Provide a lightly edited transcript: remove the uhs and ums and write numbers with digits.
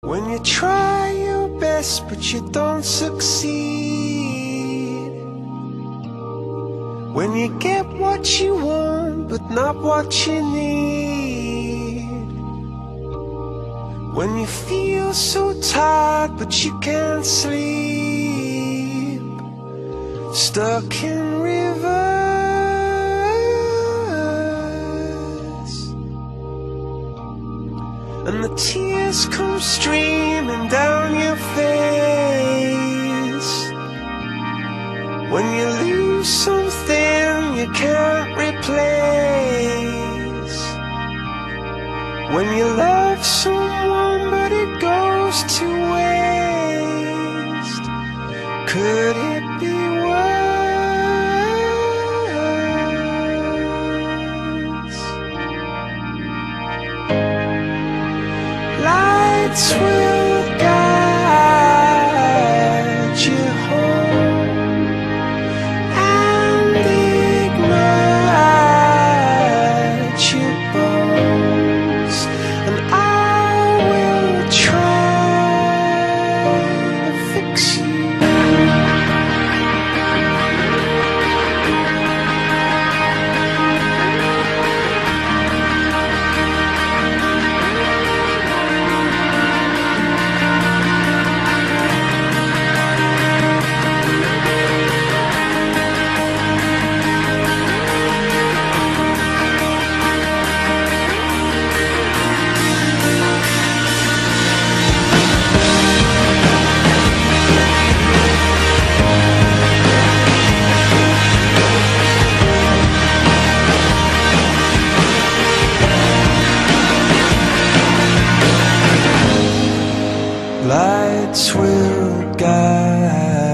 When you try your best but you don't succeed, when you get what you want but not what you need, when you feel so tired but you can't sleep, stuck in rivers, and the tears come streaming down your face, when you lose something you can't replace, when you love someone but it goes to waste. Could it be worse? Lights will guide you home and ignite your bones, and I will try to fix you. Lights will guide